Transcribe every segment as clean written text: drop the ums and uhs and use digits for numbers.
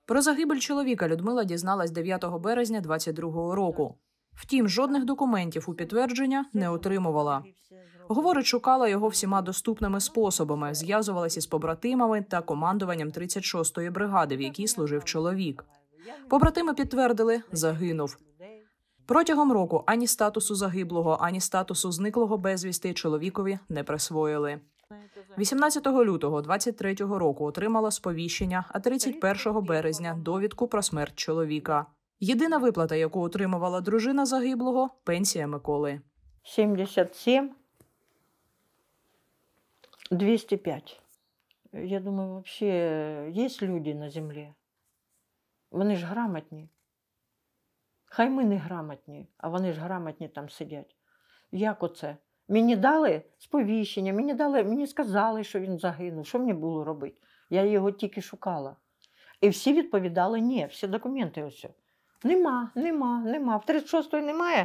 Про загибель чоловіка Людмила дізналась 9 березня 22-го року. Втім, жодних документів у підтвердження не отримувала. Говорить, шукала його всіма доступними способами, зв'язувалася із побратимами та командуванням 36-ї бригади, в якій служив чоловік. Побратими підтвердили – загинув. Протягом року ані статусу загиблого, ані статусу зниклого безвісти чоловікові не присвоїли. 18 лютого 23-го року отримала сповіщення, а 31 березня – довідку про смерть чоловіка. Єдина виплата, яку отримувала дружина загиблого – пенсія Миколи. 77 205. Я думаю, вообще є люди на землі. Вони ж грамотні. Хай ми не грамотні, а вони ж грамотні там сидять. Як оце? Мені дали сповіщення, мені сказали, що він загинув. Що мені було робити? Я його тільки шукала. І всі відповідали ні, всі документи ось. Нема. В 36-ї немає,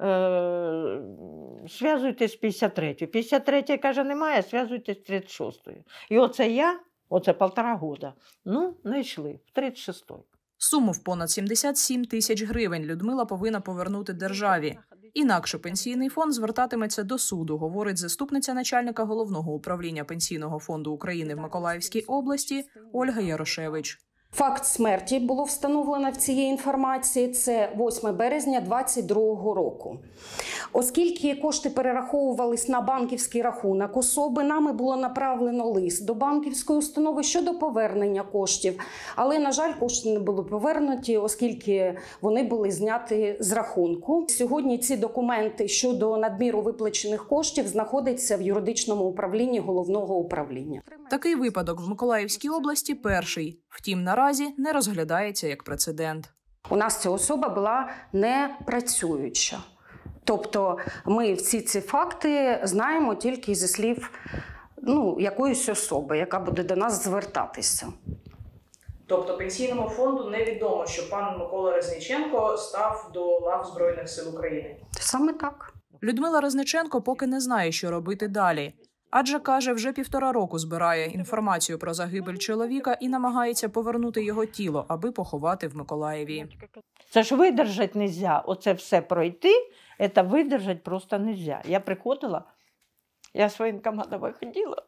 зв'язуйтесь з 53-ю. 53-ї, каже, немає, зв'язуйтесь з 36-ю. І оце я, оце 1,5 года, знайшли в 36-й. Суму в понад 77 тисяч гривень Людмила повинна повернути державі. Інакше пенсійний фонд звертатиметься до суду, говорить заступниця начальника Головного управління Пенсійного фонду України в Миколаївській області Ольга Ярошевич. Факт смерті було встановлено в цій інформації – це 8 березня 2022 року. Оскільки кошти перераховувались на банківський рахунок особи, нами було направлено лист до банківської установи щодо повернення коштів. Але, на жаль, кошти не були повернуті, оскільки вони були зняті з рахунку. Сьогодні ці документи щодо надміру виплачених коштів знаходяться в юридичному управлінні Головного управління. Такий випадок в Миколаївській області перший. Втім, наразі не розглядається як прецедент. У нас ця особа була не працююча. Тобто ми всі ці факти знаємо тільки зі слів якоїсь особи, яка буде до нас звертатися. Тобто Пенсійному фонду невідомо, що пан Микола Резніченко став до лав Збройних сил України? Саме так. Людмила Резніченко поки не знає, що робити далі. Адже, каже, вже 1,5 року збирає інформацію про загибель чоловіка і намагається повернути його тіло, аби поховати в Миколаєві. Це ж видержати не можна. Оце все пройти, це видержати просто не можна. Я приходила, я з воєнкомата виходила,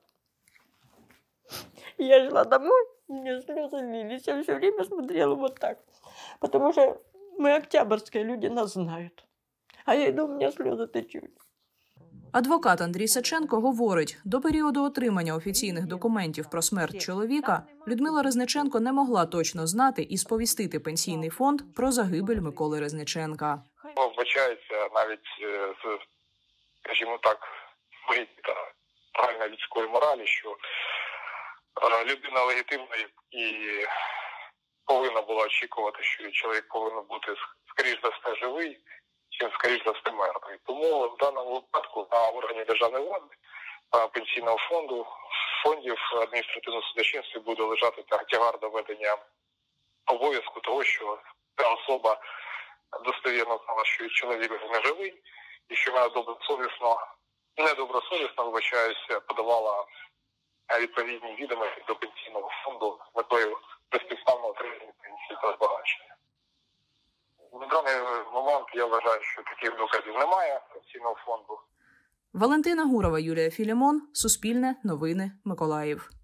я йшла домой, у мене сльози лились, я все время смотрела вот так. Потому що ми октябрьські, люди нас знають. А я йду, у мене сльози течуть. Адвокат Андрій Саченко говорить, до періоду отримання офіційних документів про смерть чоловіка Людмила Резніченко не могла точно знати і сповістити Пенсійний фонд про загибель Миколи Резніченка. Вбачається навіть, скажімо так, та правильної людської моралі, що людина легітимна і повинна була очікувати, що чоловік повинен бути, скоріш за все, живий, чим, скоріш за все, мертвий. Тому в даному випадку на органі державної влади, Пенсійного фонду, фондів адміністративного судочинства буде лежати тягар доведення обов'язку того, що ця особа достовірно знала, що чоловік не живий, і що вона недобросовісно, вибачаюся, подавала відповідні відомості до Пенсійного фонду з метою безпідставного отримання пенсії та збагачення. На даний момент я вважаю, що таких доказів немає Пенсійного фонду. Валентина Гурова, Юлія Філімон, Суспільне, Новини, Миколаїв.